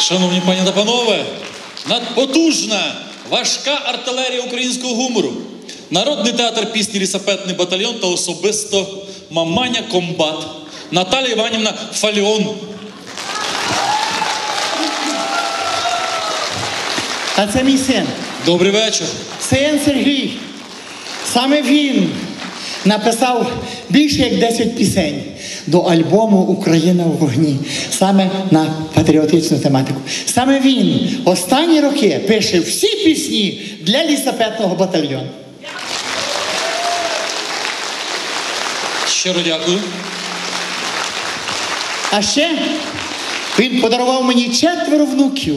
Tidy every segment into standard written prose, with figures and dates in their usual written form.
Шановні пані та панове, надпотужна, важка артилерія українського гумору. Народний театр пісні «Лісапетний батальйон» та особисто маманя комбат Наталія Іванівна Фаліон. А це мій син. Добрий вечір. Син Сергій. Саме він написав більше як 10 пісень до альбому «Україна в вогні». Саме на патріотичну тематику. Саме він останні роки пише всі пісні для лісапетного батальйону. Щиро дякую. А ще він подарував мені 4 внуків.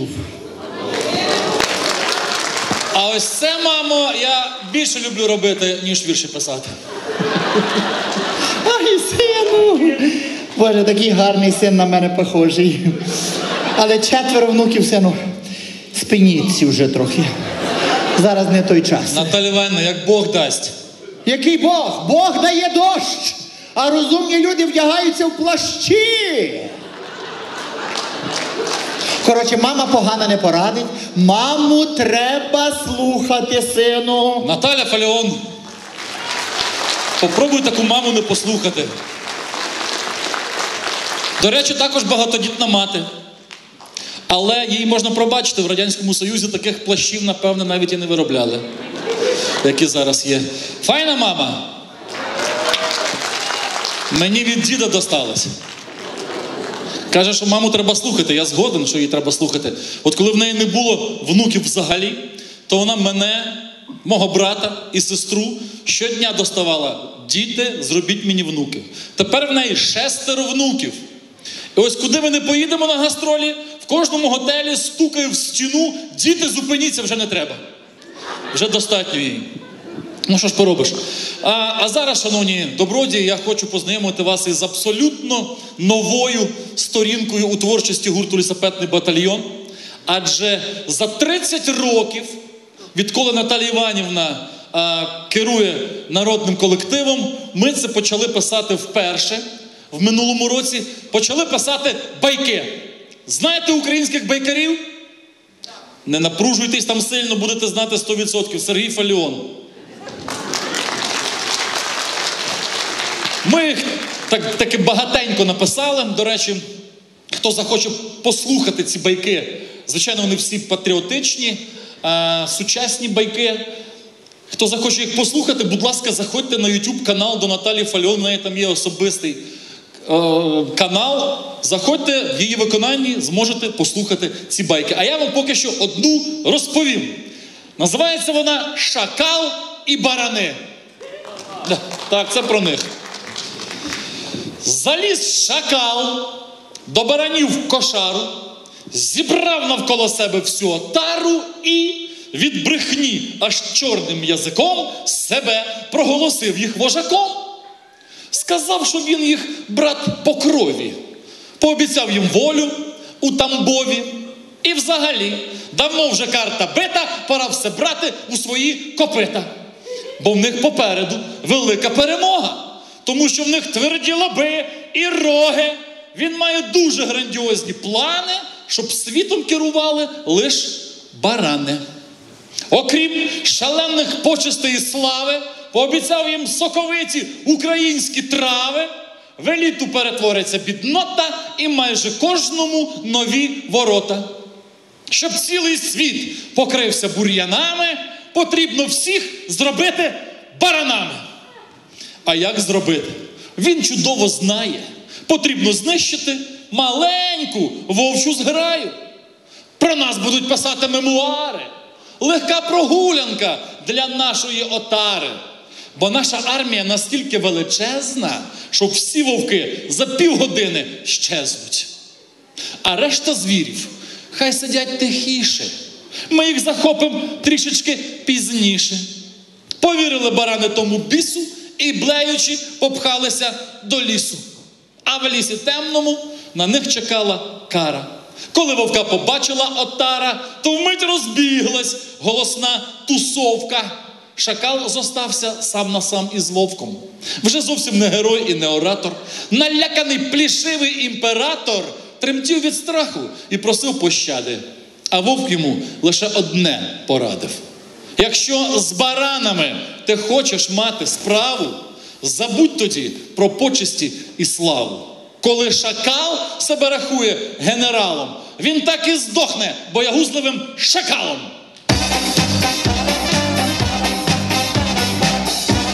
А ось це, мамо, я більше люблю робити, ніж вірші писати. Ай, сину! Боже, такий гарний син на мене похожий. Але 4 внуків, сину, спиніться вже трохи. Зараз не той час. Наталя Іванівна, як Бог дасть. Який Бог? Бог дає дощ, а розумні люди вдягаються в плащі. Коротше, мама погано не порадить. Маму треба слухати, сину. Наталя Фаліон, попробуй таку маму не послухати. До речі, також багатодітна мати. Але її можна пробачити, в Радянському Союзі таких плащів, напевне, навіть і не виробляли, які зараз є. Файна мама. Мені від діда досталось. Каже, що маму треба слухати. Я згоден, що її треба слухати. От коли в неї не було внуків взагалі, то вона мене, мого брата і сестру щодня доставала. Діти, зробіть мені внуків. Тепер в неї 6 внуків. І ось куди ми не поїдемо на гастролі, в кожному готелі стукає в стіну: діти, зупиніться, вже не треба. Вже достатньо їй. Ну що ж поробиш. А зараз, шановні добродії, я хочу познайомити вас із абсолютно новою сторінкою у творчості гурту «Лісапетний батальйон». Адже за 30 років, відколи Наталія Іванівна керує народним колективом, ми це почали писати вперше. В минулому році почали писати байки. Знаєте українських байкарів? Не напружуйтесь там сильно, будете знати 100%. Сергій Фаліон. Ми їх таки багатенько написали. До речі, хто захоче послухати ці байки, звичайно, вони всі патріотичні, сучасні байки. Хто захоче їх послухати, будь ласка, заходьте на YouTube канал до Наталії Фаліон, в неї там є особистий канал. Заходьте, в її виконанні зможете послухати ці байки. А я вам поки що одну розповім. Називається вона «Шакал і барани». Так, це про них. Заліз шакал до баранів в кошару, зібрав навколо себе всю отару і від брехні аж чорним язиком себе проголосив їх вожаком. Сказав, що він їх брат по крові, пообіцяв їм волю у Тамбові. І взагалі, давно вже карта бита, пора все брати у свої копита. Бо в них попереду велика перемога. Тому що в них тверді лоби і роги. Він має дуже грандіозні плани, щоб світом керували лише барани. Окрім шалених почестей і слави, пообіцяв їм соковиті українські трави, в еліту перетвориться біднота і майже кожному нові ворота. Щоб цілий світ покрився бур'янами, потрібно всіх зробити баранами. А як зробити? Він чудово знає. Потрібно знищити маленьку вовчу зграю. Про нас будуть писати мемуари. Легка прогулянка для нашої отари. Бо наша армія настільки величезна, що всі вовки за півгодини щезнуть. А решта звірів хай сидять тихіше. Ми їх захопимо трішечки пізніше. Повірили барани тому бісу і, блеючи, попхалися до лісу. А в лісі темному на них чекала кара. Коли вовка побачила отара, то вмить розбіглась голосна тусовка. Шакал зостався сам на сам із вовком. Вже зовсім не герой і не оратор. Наляканий плішивий імператор тремтів від страху і просив пощади. А вовк йому лише одне порадив. Якщо з баранами ти хочеш мати справу, забудь тоді про почесті і славу. Коли шакал себе рахує генералом, він так і здохне боягузливим шакалом.